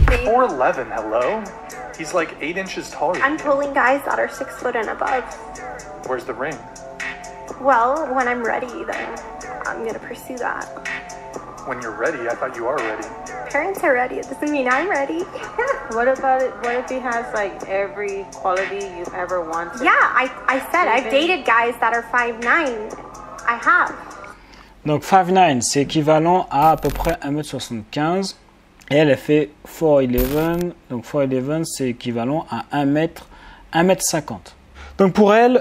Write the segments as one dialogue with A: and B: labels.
A: 4'11", hello? He's like 8 inches taller.
B: I'm pulling guys that are 6 foot and above.
A: Where's the ring?
B: Well, when I'm ready, then I'm gonna pursue that.
A: When you're ready, I thought you are ready.
B: Parents are ready. It doesn't mean I'm ready.
C: What about it? What if he has like every quality you've ever wanted?
B: Yeah, I said I've dated guys that are 5'9". I have.
D: Donc 5'9", c'est équivalent à peu près 1m75. Et elle fait 4'11". Donc 4'11", c'est équivalent à 1m50. Donc pour elle,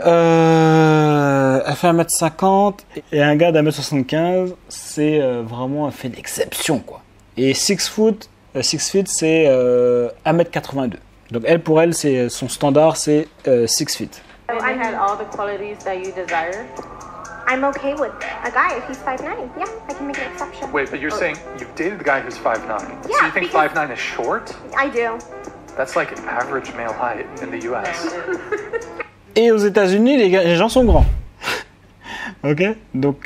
D: elle fait 1m50 et un gars d'1m75, c'est vraiment un fait d'exception, quoi. Et 6 feet, c'est 1m82. Donc elle, pour elle, son standard, c'est 6 feet.
C: And they had all the qualities that you desire?
B: I'm okay with a guy if he's 5'9". Yeah, I can make an exception.
A: Wait, but you're saying you've dated the guy who's 5'9".
B: Yeah,
A: so you think 5'9" is short?
B: I do.
A: That's like average male height in the US.
D: Et aux États-Unis, les gens sont grands. Ok? Donc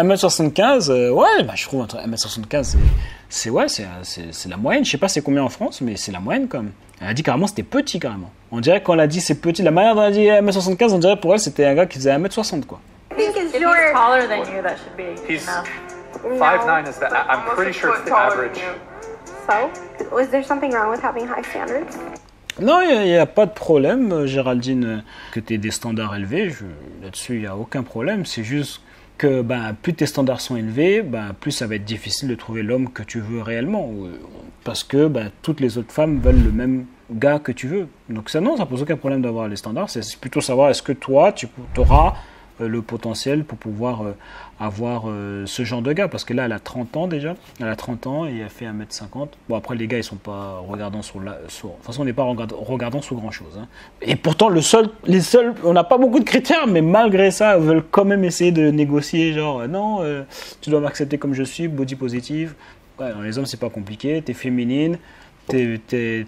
D: 1m75, ouais, bah, je trouve entre 1m75, c'est la moyenne. Je sais pas c'est combien en France, mais c'est la moyenne quand même. Elle a dit carrément c'était petit carrément. On dirait quand elle a dit c'est petit, la manière dont elle a dit 1m75, on dirait pour elle c'était un gars qui faisait 1m60 quoi.
C: If he's taller than you, that should be enough.
A: 5'9" is the. I'm pretty sure it's the average.
B: So, was there something wrong with having high standards?
D: Non, il n'y a pas de problème, Géraldine, que tu aies des standards élevés. Là-dessus, il n'y a aucun problème. C'est juste que plus tes standards sont élevés, plus ça va être difficile de trouver l'homme que tu veux réellement. Parce que toutes les autres femmes veulent le même gars que tu veux. Donc ça pose aucun problème d'avoir les standards. C'est plutôt savoir est-ce que toi, tu auras le potentiel pour pouvoir avoir ce genre de gars. Parce que là, elle a 30 ans déjà. Elle a 30 ans et elle fait 1m50. Bon, après, les gars, ils sont pas regardants sur... De toute façon, on n'est pas regardant sur grand-chose. Hein. Et pourtant, les seuls... On n'a pas beaucoup de critères, mais malgré ça, ils veulent quand même essayer de négocier. Genre, non, tu dois m'accepter comme je suis, body positive. Ouais, non, les hommes, c'est pas compliqué. T'es féminine, tu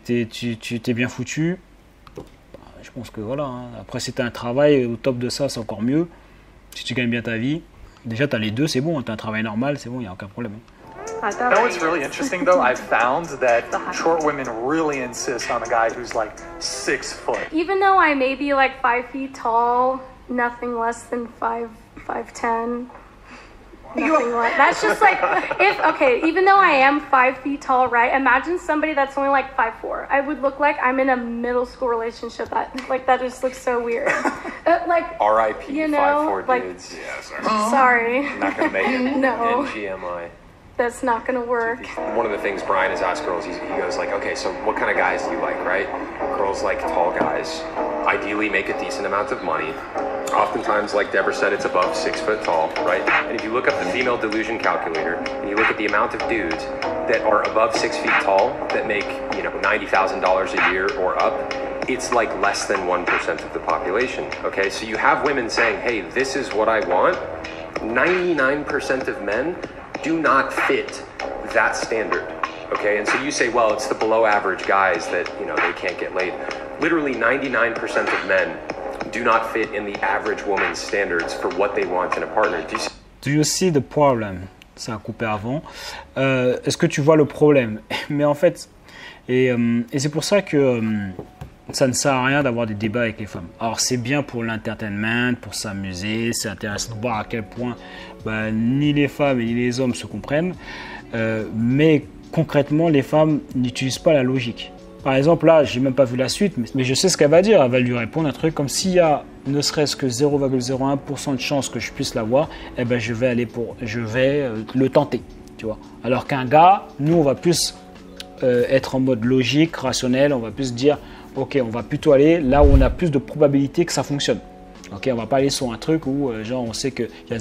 D: t'es bien foutu. Je pense que voilà. Hein. Après, si tu as un travail au top de ça, c'est encore mieux. Si tu gagnes bien ta vie, déjà tu as les deux, c'est bon. Tu as un travail normal, c'est bon, il n'y a aucun problème.
A: You know what's really interesting though? I've found that short women really insist on a guy who's like 6 foot.
E: Even though I may be like 5 feet tall, nothing less than 5'10". Nothing like that's just like even though I am 5 feet tall, right? Imagine somebody that's only like 5'4". I would look like I'm in a middle school relationship. That just looks so weird. Like
F: R.I.P.
E: You know,
F: 5'4"
E: like,
F: dudes. Yeah,
E: sorry.
F: Not gonna make it
E: No.
F: in GMI.
E: That's not gonna work.
F: One of the things Brian has asked girls, he goes like, okay, so what kind of guys do you like, right? Girls like tall guys. Ideally make a decent amount of money. Oftentimes, like Deborah said, it's above 6 foot tall, right? And if you look up the female delusion calculator, and you look at the amount of dudes that are above 6 feet tall that make, $90,000 a year or up, it's like less than 1% of the population, okay? So you have women saying, hey, this is what I want. 99% of men do not fit that standard, okay? And so you say, well, it's the below average guys that, they can't get laid. Literally 99% of men do not fit in the average woman's standards for what they want in a partner.
D: Do you see the problem? Ça a coupé avant. Est-ce que tu vois le problème? Mais en fait, et c'est pour ça que ça ne sert à rien d'avoir des débats avec les femmes. Alors c'est bien pour l'entertainment, pour s'amuser, c'est intéressant de voir à quel point ni les femmes ni les hommes se comprennent, mais concrètement les femmes n'utilisent pas la logique. Par exemple là, j'ai même pas vu la suite, mais je sais ce qu'elle va dire. Elle va lui répondre un truc comme s'il y a ne serait-ce que 0,01% de chance que je puisse l'avoir, je vais le tenter, tu vois. Alors qu'un gars, nous on va plus être en mode logique, rationnel, on va plus dire ok, on va plutôt aller là où on a plus de probabilité que ça fonctionne. Ok, on va pas aller sur un truc où genre on sait qu'il y a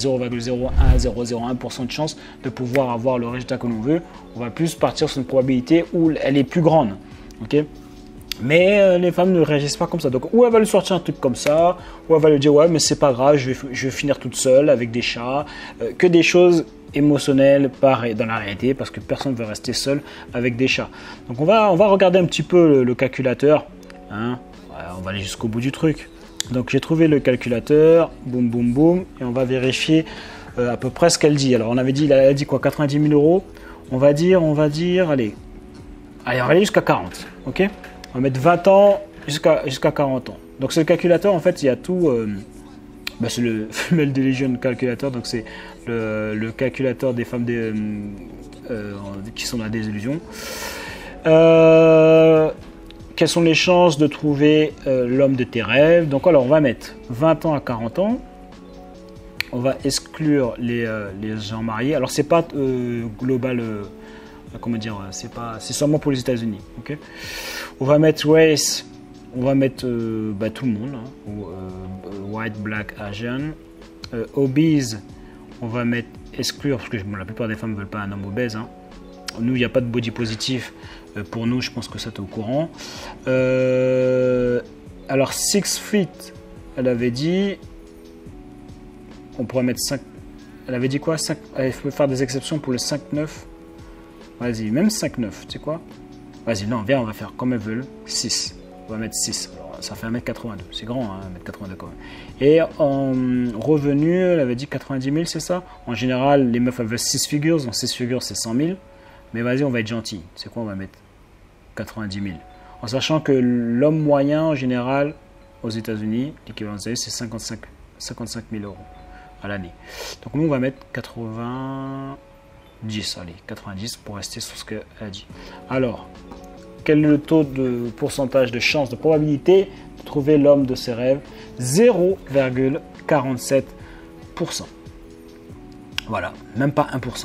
D: 0,001% de chance de pouvoir avoir le résultat que l'on veut. On va plus partir sur une probabilité où elle est plus grande. Ok, mais les femmes ne réagissent pas comme ça. Donc ou elle va lui sortir un truc comme ça, ou elle va lui dire ouais mais c'est pas grave, je vais finir toute seule avec des chats, que des choses émotionnelles dans la réalité, parce que personne ne veut rester seul avec des chats. Donc on va regarder un petit peu le calculateur. Hein. On va aller jusqu'au bout du truc. Donc j'ai trouvé le calculateur, boum boum boum, et on va vérifier à peu près ce qu'elle dit. Alors on avait dit, elle a dit quoi, 90 000 euros. On va dire, allez, Allez, on va aller jusqu'à 40, ok? On va mettre 20 ans jusqu'à 40 ans. Donc, ce calculateur, en fait, il y a tout... c'est le Female Delusion Calculator, donc c'est le calculateur des femmes qui sont dans la désillusion. Quelles sont les chances de trouver l'homme de tes rêves? Donc alors on va mettre 20 ans à 40 ans. On va exclure les gens mariés. Alors c'est pas global, comment dire, c'est seulement pour les États-Unis. Okay, on va mettre race. On va mettre tout le monde, hein, white, black, Asian. Obese, on va mettre exclure, parce que la plupart des femmes ne veulent pas un homme obèse. Hein. Nous, il n'y a pas de body positif. Pour nous, je pense que ça t'es au courant. Alors, 6 feet, elle avait dit... On pourrait mettre 5... Elle avait dit quoi 5, elle peut faire des exceptions pour le 5-9. Vas-y, même 5-9, tu sais quoi? Vas-y, non, viens, on va faire comme elles veulent. 6. On va mettre 6. Alors, ça fait 1m82. C'est grand, hein, 1m82 quand même. Et en revenu, elle avait dit 90 000, c'est ça? En général, les meufs, elles veulent 6 figures. Donc 6 figures, c'est 100 000. Mais vas-y, on va être gentil. C'est quoi? On va mettre 90 000. En sachant que l'homme moyen, en général, aux États-Unis, l'équivalent de c'est 55 000 euros à l'année. Donc nous, on va mettre 90. Allez, 90 pour rester sur ce qu'elle a dit. Alors, quel est le taux de pourcentage de chance, de probabilité de trouver l'homme de ses rêves? 0,47%. Voilà, même pas 1%.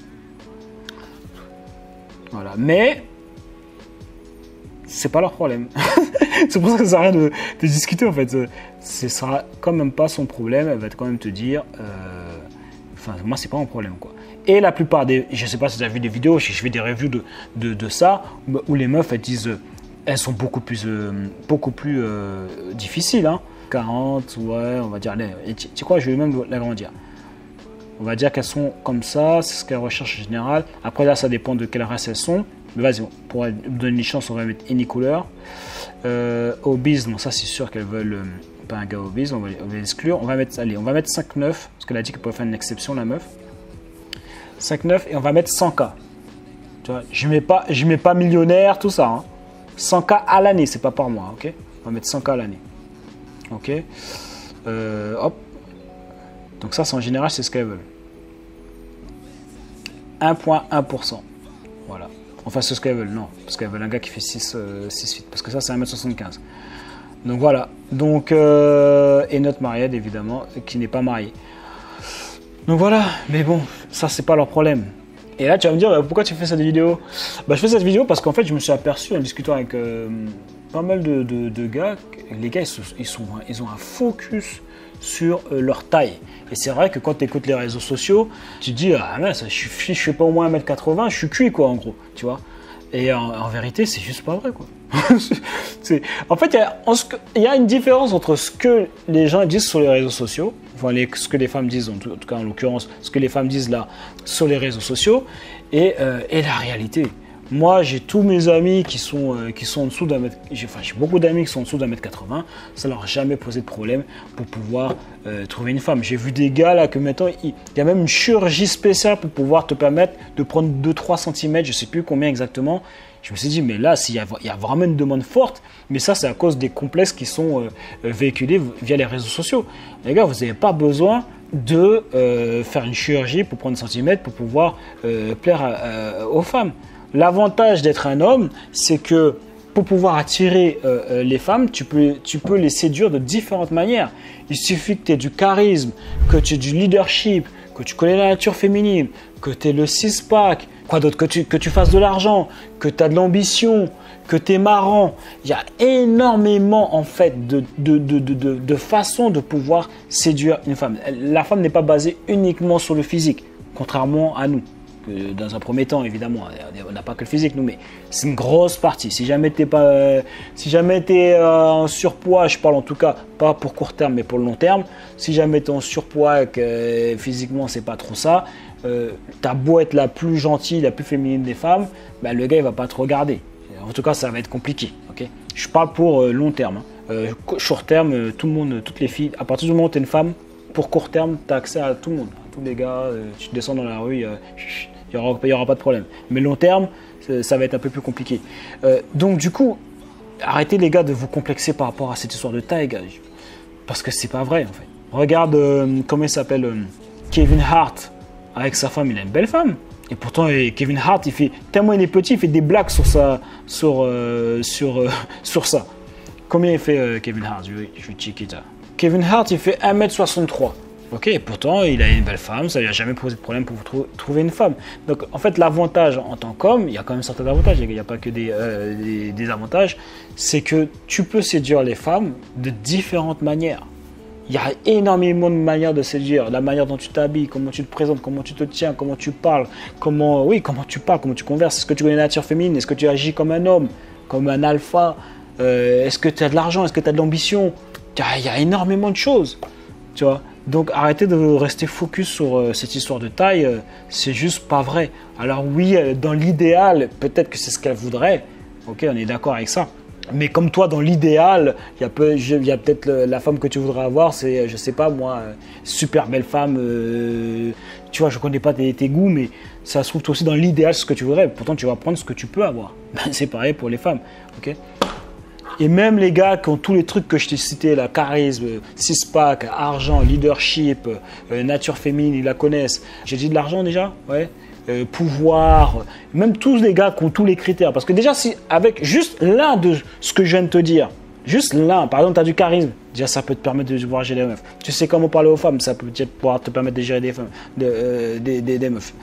D: Voilà, mais c'est pas leur problème. C'est pour ça que ça sert à rien de discuter en fait. Ce sera quand même pas son problème. Elle va quand même te dire, moi c'est pas mon problème quoi. Et la plupart des, je sais pas si tu as vu des vidéos, je fais des reviews de ça où les meufs elles disent, elles sont beaucoup plus difficiles. Hein. 40, ouais, on va dire. Tu sais quoi, je vais même l'agrandir. On va dire qu'elles sont comme ça, c'est ce qu'elles recherchent en général. Après là, ça dépend de quelle race elles sont. Mais vas-y, pour donner une chance, on va mettre any couleur. Obese, non, ça c'est sûr qu'elles veulent pas un gars obese, on va l'exclure. On va mettre 5,9, parce qu'elle a dit qu'elle pouvait faire une exception, la meuf. 5,9 et on va mettre 100K. Tu vois, je mets pas millionnaire, tout ça. Hein. 100K à l'année, c'est pas par mois, ok? On va mettre 100K à l'année. Ok. Hop. Donc ça, c'est en général, c'est ce qu'elles veulent. 1,1%. Voilà. Enfin, c'est ce qu'elles veulent, non. Parce qu'elles veulent un gars qui fait 6 feet. Parce que ça, c'est 1m75. Donc voilà. Donc, et notre mariée, évidemment, qui n'est pas mariée. Donc voilà. Mais bon, ça, c'est pas leur problème. Et là, tu vas me dire, pourquoi tu fais cette vidéo? Je fais cette vidéo parce qu'en fait, je me suis aperçu en discutant avec pas mal de gars. Les gars, ils ont un focus sur leur taille. Et c'est vrai que quand tu écoutes les réseaux sociaux, tu te dis, ah mince, je fais pas au moins 1m80, je suis cuit quoi en gros, tu vois. Et en vérité, c'est juste pas vrai quoi. En fait, il y a une différence entre ce que les gens disent sur les réseaux sociaux, enfin ce que les femmes disent, en tout cas en l'occurrence, ce que les femmes disent là sur les réseaux sociaux, et la réalité. Moi, j'ai tous mes amis qui sont en dessous d'un mètre. J'ai beaucoup d'amis qui sont en dessous d'1m80. Ça leur a jamais posé de problème pour pouvoir trouver une femme. J'ai vu des gars là que maintenant, il y a même une chirurgie spéciale pour pouvoir te permettre de prendre 2-3 cm, je ne sais plus combien exactement. Je me suis dit, mais là, il y a vraiment une demande forte, mais ça, c'est à cause des complexes qui sont véhiculés via les réseaux sociaux. Les gars, vous n'avez pas besoin de faire une chirurgie pour prendre 1 cm pour pouvoir plaire aux femmes. L'avantage d'être un homme, c'est que pour pouvoir attirer les femmes, tu peux les séduire de différentes manières. Il suffit que tu aies du charisme, que tu aies du leadership, que tu connais la nature féminine, que tu aies le six-pack, quoi d'autre, que tu fasses de l'argent, que tu as de l'ambition, que tu es marrant. Il y a énormément en fait de façons de pouvoir séduire une femme. La femme n'est pas basée uniquement sur le physique, contrairement à nous. Dans un premier temps, évidemment, on n'a pas que le physique, nous, mais c'est une grosse partie. Si jamais tu es en surpoids, je parle en tout cas pas pour court terme, mais pour le long terme. Si jamais tu es en surpoids et que physiquement c'est pas trop ça, t'as beau être la plus gentille, la plus féminine des femmes, le gars il va pas te regarder. En tout cas, ça va être compliqué. Okay, je parle pour long terme. Short terme, tout le monde, toutes les filles, à partir du moment où tu es une femme, pour court terme, tu as accès à tout le monde. Tous les gars, tu descends dans la rue, il il y aura pas de problème. Mais long terme, ça va être un peu plus compliqué. Donc du coup, arrêtez les gars de vous complexer par rapport à cette histoire de taille, gars. Parce que c'est pas vrai en fait. Regarde, comment il s'appelle, Kevin Hart, avec sa femme, il a une belle femme. Et pourtant, Kevin Hart, tellement il est petit, il fait des blagues sur ça. Combien il fait Kevin Hart? Je vais checker ça. Kevin Hart, il fait 1m63. Ok, et pourtant, il a une belle femme, ça lui a jamais posé de problème pour vous trouver une femme. Donc, en fait, l'avantage en tant qu'homme, il y a quand même certains avantages, il n'y a pas que des avantages, c'est que tu peux séduire les femmes de différentes manières. Il y a énormément de manières de séduire, la manière dont tu t'habilles, comment tu te présentes, comment tu te tiens, comment tu parles, comment tu parles, comment tu converses, est-ce que tu connais la nature féminine, est-ce que tu agis comme un homme, comme un alpha, est-ce que tu as de l'argent, est-ce que tu as de l'ambition, il y a énormément de choses, tu vois. Donc arrêtez de rester focus sur cette histoire de taille, c'est juste pas vrai. Alors oui, dans l'idéal, peut-être que c'est ce qu'elle voudrait, ok, on est d'accord avec ça. Mais comme toi, dans l'idéal, il y a peut-être la femme que tu voudrais avoir, c'est, je sais pas moi, super belle femme, tu vois, je connais pas tes goûts, mais ça se trouve toi aussi dans l'idéal ce que tu voudrais. Pourtant, tu vas prendre ce que tu peux avoir. C'est pareil pour les femmes, ok? Et même les gars qui ont tous les trucs que je t'ai cités, là, charisme, six-pack, argent, leadership, nature féminine, ils la connaissent. J'ai dit de l'argent déjà? Ouais. Pouvoir, même tous les gars qui ont tous les critères. Parce que déjà, si avec juste l'un de ce que je viens de te dire, juste l'un, par exemple, tu as du charisme, déjà ça peut te permettre de pouvoir gérer des meufs. Tu sais comment parler aux femmes, ça peut pouvoir te permettre de gérer des femmes, des meufs.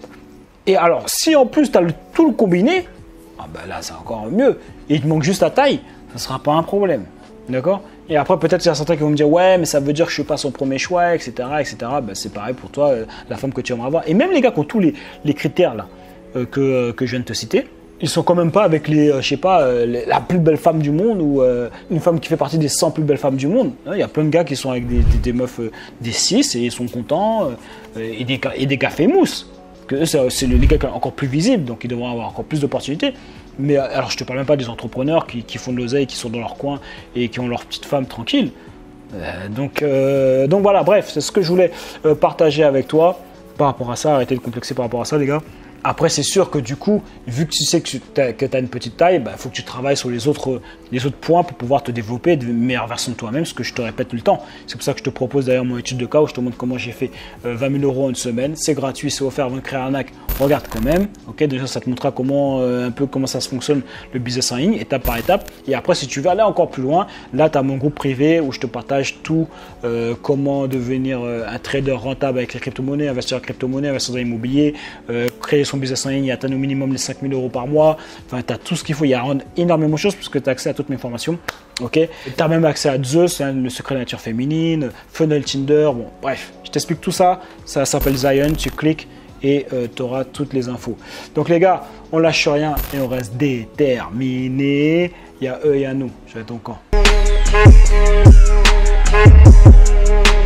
D: Et alors, si en plus tu as tout le combiné, ah ben là c'est encore mieux. Et il te manque juste la taille, ça ne sera pas un problème. D'accord? Et après, peut-être il y a certains qui vont me dire ouais, mais ça veut dire que je ne suis pas son premier choix, etc. etc. Ben, c'est pareil pour toi, la femme que tu aimerais avoir. Et même les gars qui ont tous les critères là, que je viens de te citer, ils sont quand même pas avec je sais pas, la plus belle femme du monde ou une femme qui fait partie des 100 plus belles femmes du monde. Il y a plein de gars qui sont avec des meufs des 6 et ils sont contents, et des gars famous. C'est les gars encore plus visibles, donc ils devront avoir encore plus d'opportunités. Mais alors, je te parle même pas des entrepreneurs qui font de l'oseille, qui sont dans leur coin et qui ont leur petite femme tranquille. Donc voilà, bref, c'est ce que je voulais partager avec toi par rapport à ça. Arrêtez de complexer par rapport à ça, les gars. Après, c'est sûr que du coup, vu que tu sais que tu as une petite taille, il faut que tu travailles sur les autres points pour pouvoir te développer de meilleure version de toi-même, ce que je te répète tout le temps. C'est pour ça que je te propose d'ailleurs mon étude de cas où je te montre comment j'ai fait 20 000 € en une semaine. C'est gratuit, c'est offert avant de créer un arnaque. Regarde quand même. Ok, déjà, ça te montrera un peu comment ça se fonctionne le business en ligne, étape par étape. Et après, si tu veux aller encore plus loin, là, tu as mon groupe privé où je te partage tout, comment devenir un trader rentable avec les crypto-monnaies, investir en crypto-monnaies, investir dans l'immobilier, créer son business en ligne et atteindre au minimum les 5 000 € par mois. Enfin, tu as tout ce qu'il faut. Il y a énormément de choses parce que tu as accès à toutes mes formations. Ok, tu as même accès à Zeus, le secret de la nature féminine, Funnel Tinder. Bon, bref, je t'explique tout ça. Ça s'appelle Zion. Tu cliques et tu auras toutes les infos. Donc, les gars, on lâche rien et on reste déterminés. Il y a eux et il y a nous. Je vais à ton camp.